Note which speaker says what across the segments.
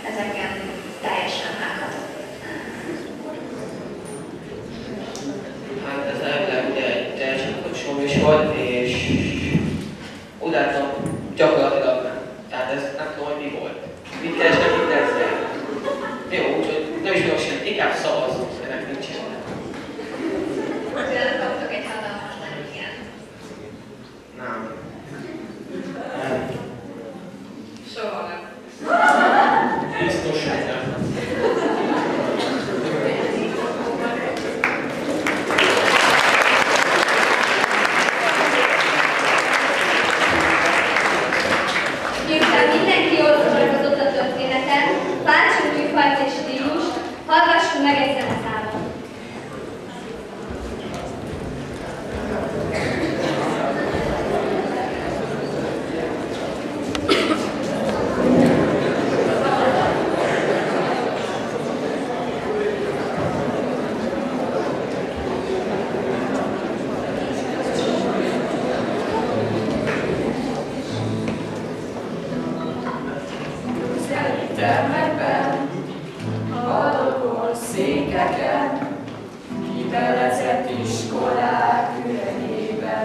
Speaker 1: ezeken teljesen meghatott.
Speaker 2: Hát ez elvileg ugye egy teljesen show volt, és úgy láttam gyakorlatilag nem. Tehát ez nem tudom, hogy mi volt. Viccesnek mindenzel. Jó, úgyhogy nem is tudok semmit, inkább szavazzunk, ennek nincs is.
Speaker 1: Azért kaptok egy hatalmas nagy igen.
Speaker 2: Nem.
Speaker 1: Soha nem.
Speaker 2: Biztos, hogy nem.
Speaker 1: Miután mindenki jól szórakozott a történeten, váltsunk műfajt és stílust, hallgassunk meg egy zeneszámot.
Speaker 3: Termekben, padokon, székeken, kibelezett iskolák üregében.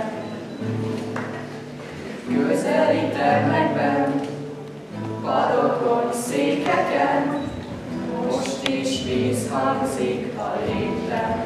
Speaker 3: Közeli termekben, padokon, székeken, most is vízhangzik a lépten.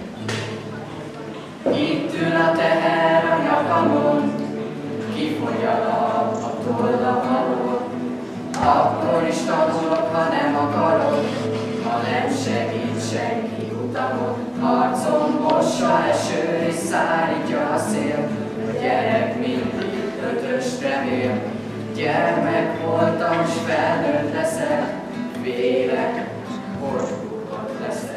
Speaker 3: Itt ül a teher a nyakamon, kifogy a lap a tollam alól. Akkor is tanulok, ha nem akarok, ha nem segít senki utamon. Arcom mossa eső és szárítja a szél, a gyerek mindig ötöst remél. Gyermek voltam, s felnőtt leszek, vélek, hogy bukott leszek.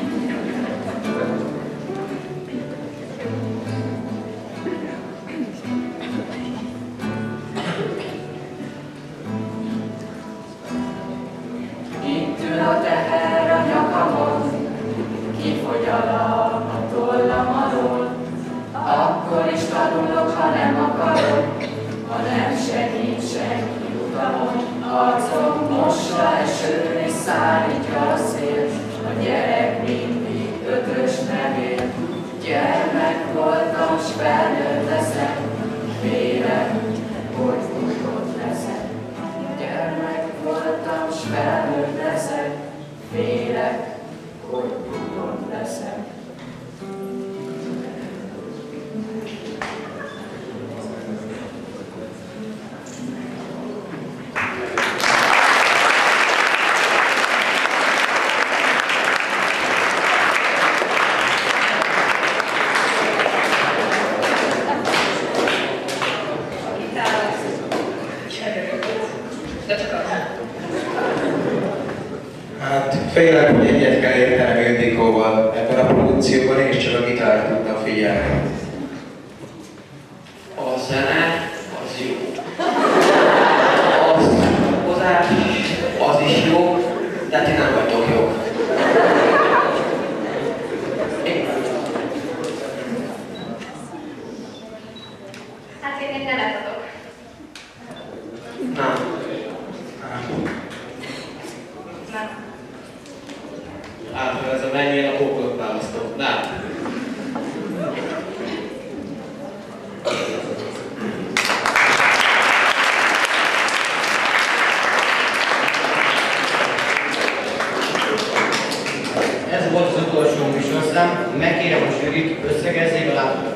Speaker 3: A teher a nyakamon, kifogy a lap a tollam alól. Akkor is tanulok, ha nem akarok, ha nem segít senki utamon. Arcom mossa eső és szárítja a szél, a gyerek mindig ötös nevél. Gyermek voltam, s felnőtt leszek, vélek, hogy bukott leszek. Gyermek voltam, s felnőtt leszek, vélek, hogy bukott leszek.
Speaker 4: Hát félek, hogy egyet kell értenem Ildikóval. Ebben a produkcióban én is csak a gitárt tudtam figyelni.
Speaker 2: A zene az jó. A szórakozás az is jó, de ti nem vagytok jók.
Speaker 1: Hát én még nemet adok.
Speaker 2: Nem.
Speaker 1: Nem.
Speaker 2: Hát, ha ez a mennyire a pókolok választok. Nem.
Speaker 5: Ez volt az utolsó műsorszám, megkérem a zsűrit, összegezzék a látogatást.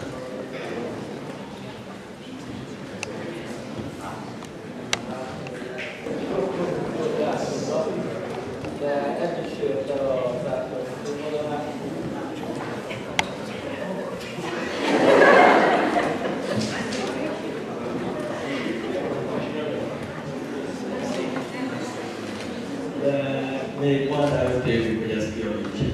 Speaker 6: Még van rá 5 évünk, hogy ezt kiavítjuk.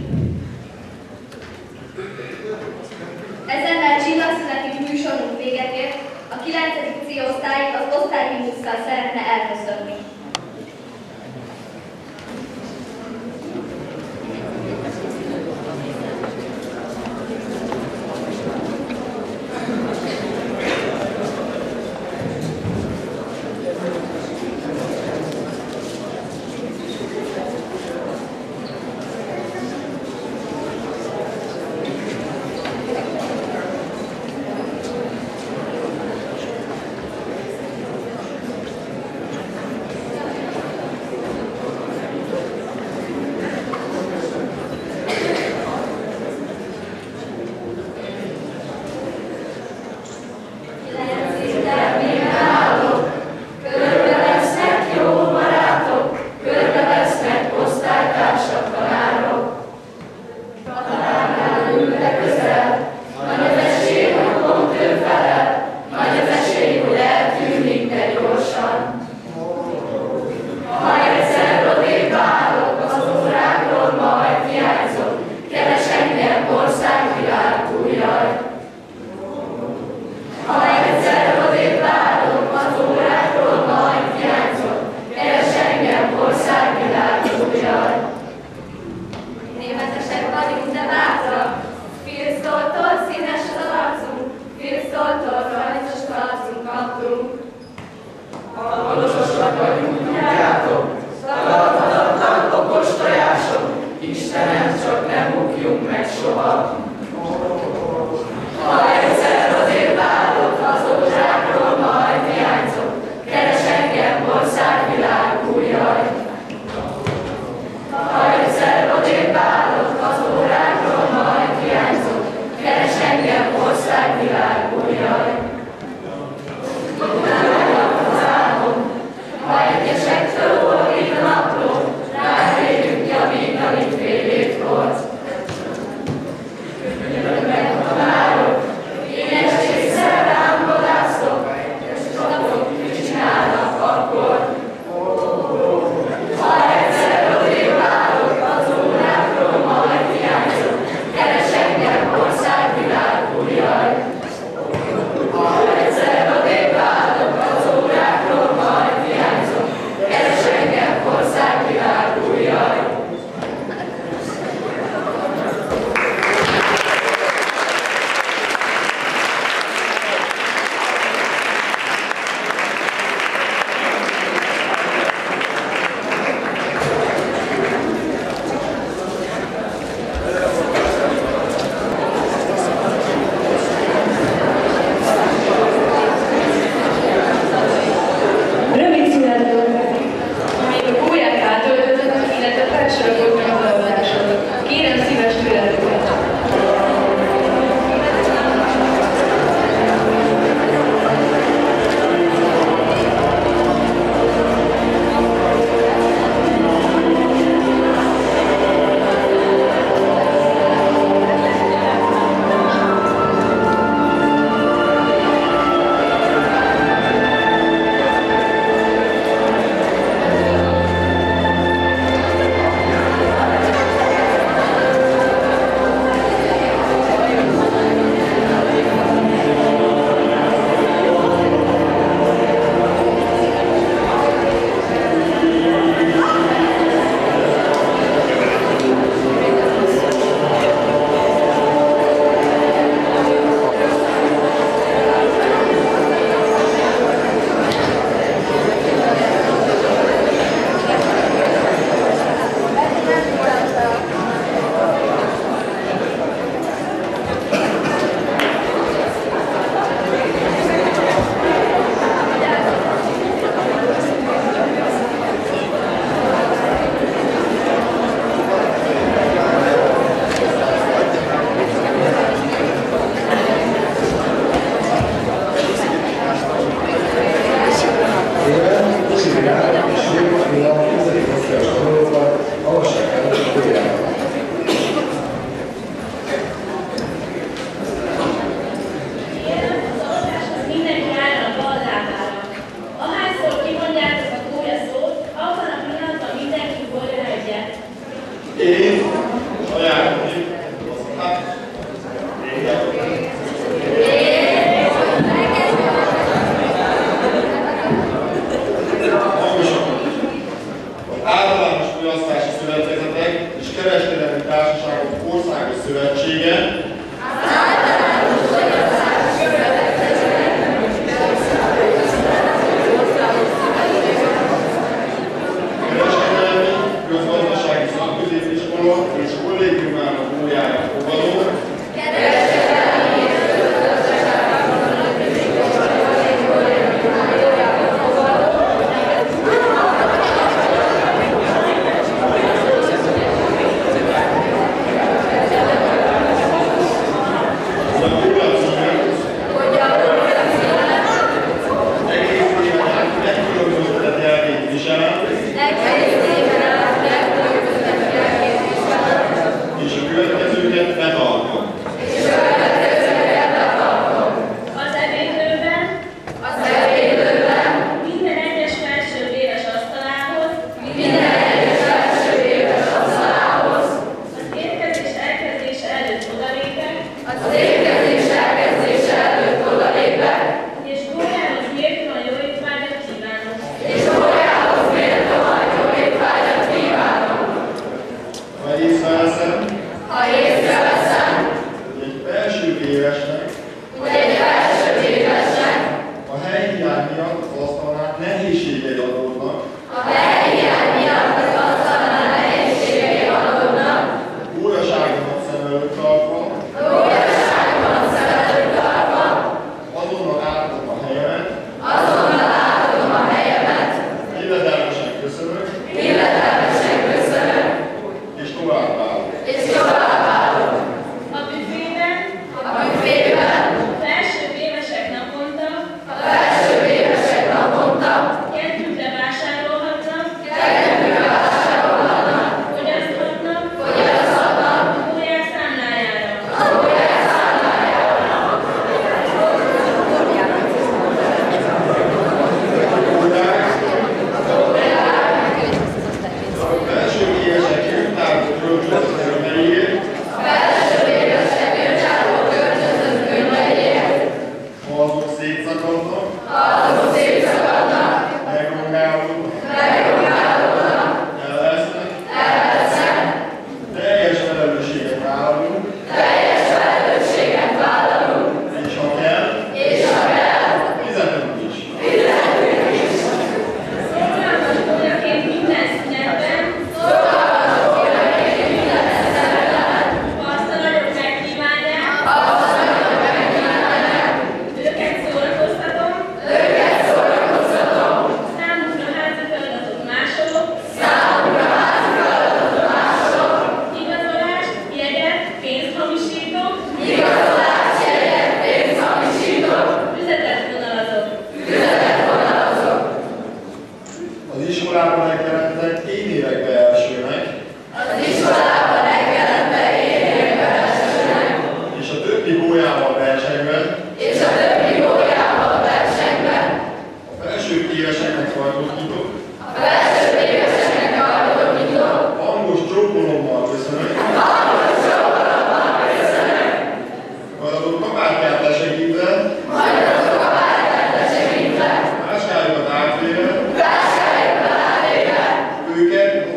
Speaker 1: Ezennel csillagszüneti műsorunk véget ért, a 9. C osztály az osztályhimnusszal szeretne elköszönni.
Speaker 3: Istenem, csak ne bukjunk meg soha. Ha egyszer azért válok, az órákról majd hiányzok, keres engem országvilág újjaj. Ha egyszer odébb válok, az órákról majd hiányzok, keres engem országvilág újjaj. Az álmom, ha egyesektől orrik a napló, ráérünk javítani fél évkor. Várok, éneségszer rám vadászok, és csapok, mit csinálnak akkor. Ha egyszer odébb válok, az órákról majd hiányzok, keres engem országvilág újjaj. Ha egyszer odébb válok, az órákról majd hiányzok, keres engem országvilág újjaj.
Speaker 7: Rövid szünet következik, amíg a gólyák átöltöznek, illetve felsorokolnak az előadások. Kérem szíves türelmüket!
Speaker 8: És a következőket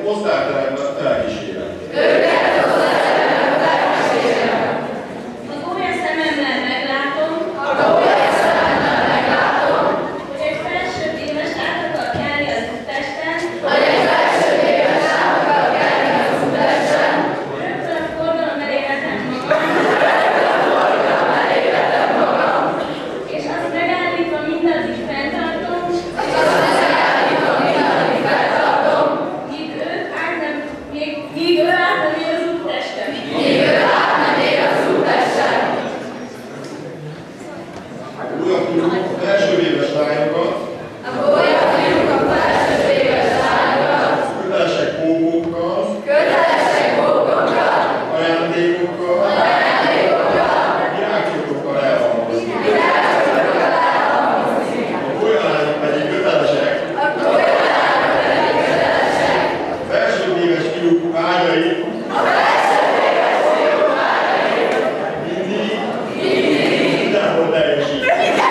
Speaker 8: osztályteremben felkísérem.
Speaker 1: A gólya szememmel meglátom, hogy egy felsőbb éves át akar kelni az úttesten, rögtön a forgalom elé vetem magam, és azt megállítva mindaddig fenntartom, míg ő át nem ér az úttesten.
Speaker 8: Újabb fiúk a felső éves lányokat, kötelesek kókókkal, ajándékokkal, virágcsokokkal elhalmozni. A golyalányok pedig kötelesek a felső éves fiúk vágyait mindig mindenhol teljesíteni.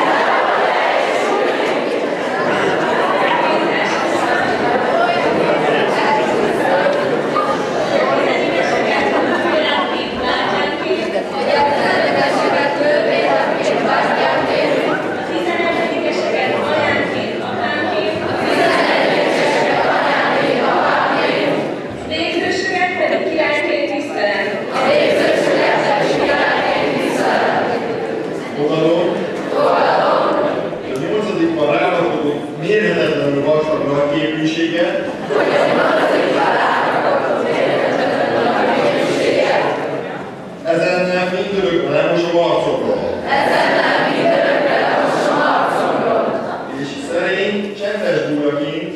Speaker 8: Fogadom, a 8-ban ráadott mérhetetlenül vastag nagyképűséget, ezennel mindörökre lemosom arcokról. És szerény, csendes gólyaként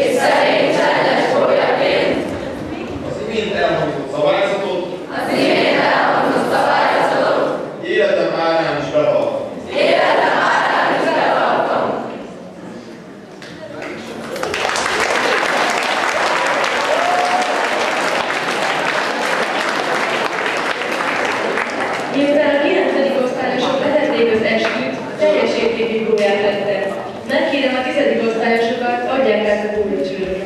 Speaker 8: az imént elhangzott szabályzatot életem árán is betartom.
Speaker 7: Miután a 9. osztályosok vezették az esküt, teljes értékű gólyát lettek. Megkérem a 10. osztályosokat, adják át a túlbecsülőket.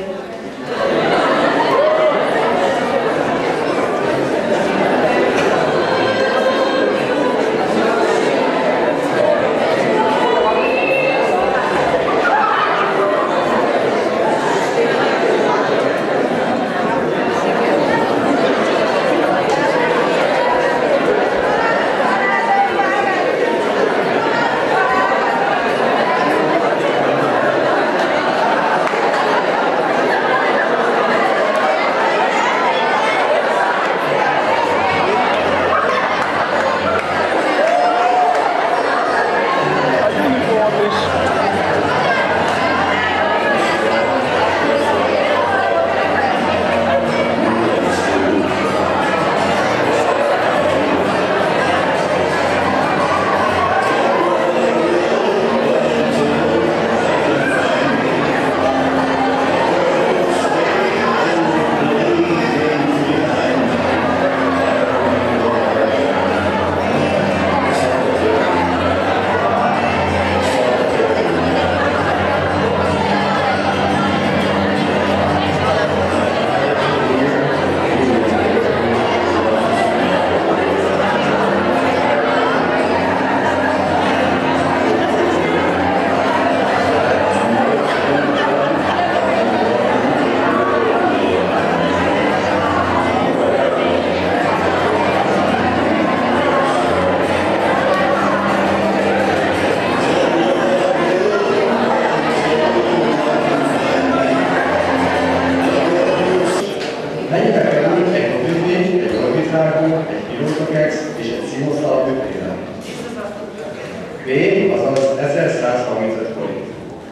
Speaker 9: B, azaz 1135 forint.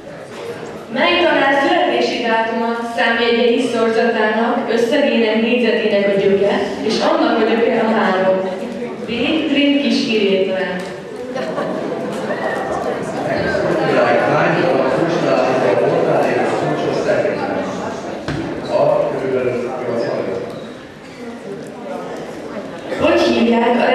Speaker 7: Megtalált születési dátuma számjegyei szorzatának, összegének, négyzetének a gyöke, és annak a gyöke a 3. B. Trint kis kirétlen.
Speaker 9: Lány, a kulcslátozó voltál és a kulcsos szerkezet. A körülbelül 85.
Speaker 7: Hogy hívják a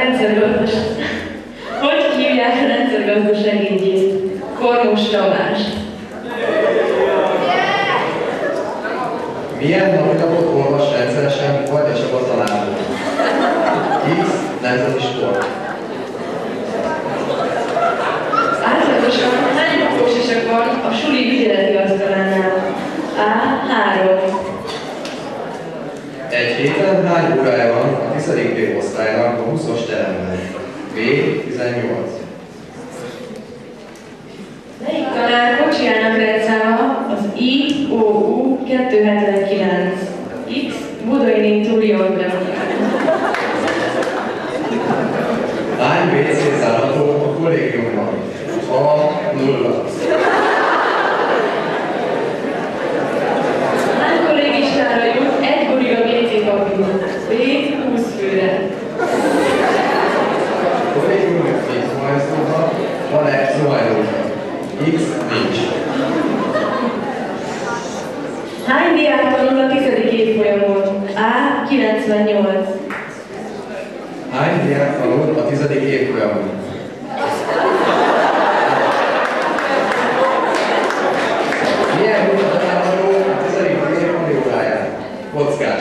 Speaker 7: rendszergazdaságügyét? Kormos Tamás.
Speaker 9: Milyen napot olvas rendszeresen, vagy a csak a találó. X. Nemzeti sport.
Speaker 7: Átlagosan hány lakósisak van a suli ügyeleti asztalánál? A. 3.
Speaker 9: Egy héten hány órája van a 10. B osztálynak a 20-os teremben? B. 18.
Speaker 7: Melyik tanár kocsijának rendszáma az IOU 279? X. Budai Túlion
Speaker 9: Hány WC zárható a kollégiumban? A. 0.
Speaker 7: Hány kollégistára jut egy guriga WC kabin? B. 20 főre.
Speaker 9: A kollégiumban 10 zuhanyzóban van egy zuhanyzóban. X. Nincs.
Speaker 7: Hány diák tanul a 10. évfolyamon? A. 98.
Speaker 9: Hány diák tanul a 10. évfolyamon? Milyen mutat található a 10. év óráján? Kockás.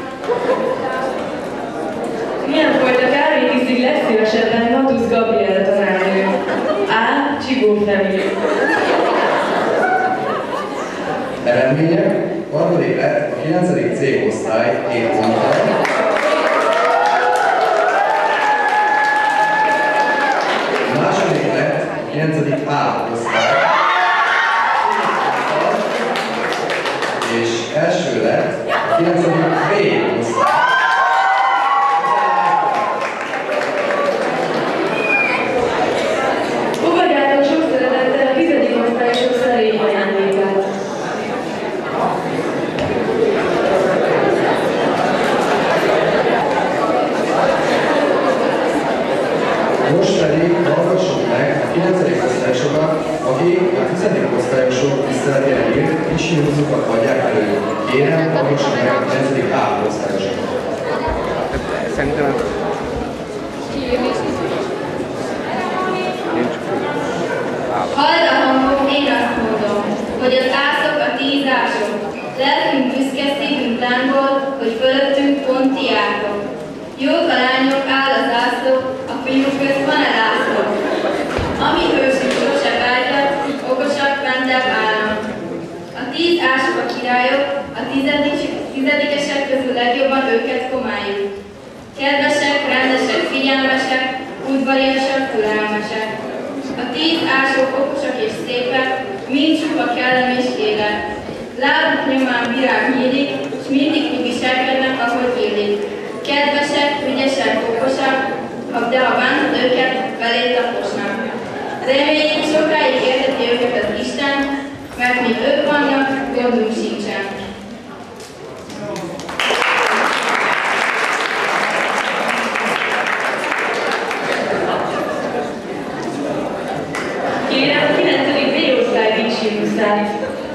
Speaker 7: Milyen fajta kávét iszik legszívesebben Matusz Gabriel tanárnő? A. Csigófemű.
Speaker 9: Eredmények: harmadik lett a 9. C osztály 7 ponttal. Második lett a 9. A osztály. És első lett a 9. B osztály.
Speaker 7: Fogadjátok sok szeretettel a 10. osztályosok szerény ajándékát.
Speaker 9: Most pedig hallgassuk meg a 9. osztályosokat, akik a 10. osztályosok tiszteletére írt kis húzukat adják elő. Kérem, hallgassuk meg a 9. A osztályosokat.
Speaker 1: Halld a hangom, én azt mondom, hogy az ászok a 10 ások. Lelkünk büszke, szívünk lángol, hogy fölöttünk pont ti álltok. Jók a lányok, áll az ászló, a fiúk közt van-e lászló? Ami hősünk sose vágyat, okosak, mentebb állnak. A 10 ások a királyok, a tizedikesek közül legjobban őket komáljuk. Kedvesek, rendesek, figyelmesek, udvariasak, türelmesek. A 10 ások okosak és szépek, mind csupa kellem és élet. Lábuk nyomán virág nyílik, s mindig úgy viselkednek, ahogy illik. Kedvesek, ügyesek, okosak, de ha bántod őket, belé taposnak. Reméljük sokáig érteti őket az Isten, mert míg ők vannak, gondunk sincsen.
Speaker 7: Kérem a 9. B osztály dicsérőszát.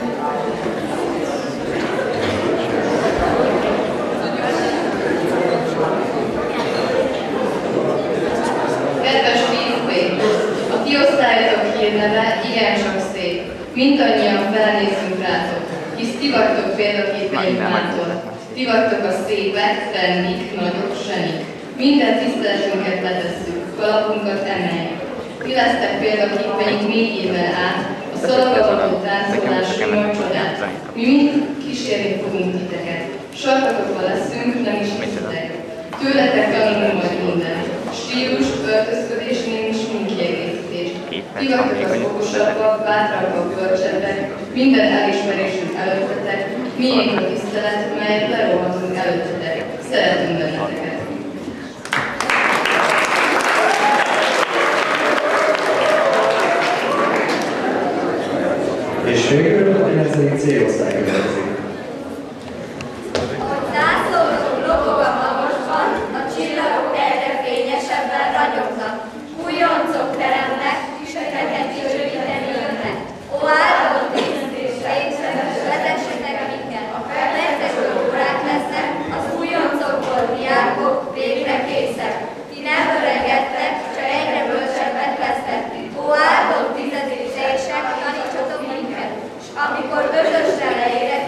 Speaker 10: Kedves fiúk, a ti osztályotok hírneve igencsak szép. Mindannyian felnézünk rátok, hisz ti vagytok példaképeink mától. Ti vagytok a szépek, fennik, nagyok, zsenik. Minden tiszteletünket letesszük, kalapunkat emeljük. Ti lesztek példaképeink még évvel át, a szolagavaló táncolás nagy csodát. Mi mind kísérni fogunk titeket. Sarkatokban leszünk, nem is hiszitek. Tőletek tanulunk majd minden. Stílus, öltözködésnél is mindkiegészítés. Ti vagytok az okosabbak, bátrabbak, bölcsebbek, minden elismerésünk előttetek, miénk a tisztelet, melyet lerohatunk előttetek. Szeretünk benneteket.
Speaker 9: És végül a 9. C osztály következik.
Speaker 1: Zászlózók lobog a magasban, a csillagok egyre fényesebben ragyognak. Újoncok teremnek, tüseket gyűjteni jönnek. Ó, áldott tisztések, vezessetek minket. Megtestő órák lesznek, az újoncokból diákok végre készek. Ti nem öregedtek, csak egyre bölcsebbek lesztek. Ó, áldott tizedikesek, tanítsatok minket. S amikor közösen leérek,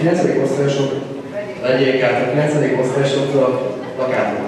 Speaker 9: 9. osztályosok vegyék át a 9. osztályosoktól a plakátokat.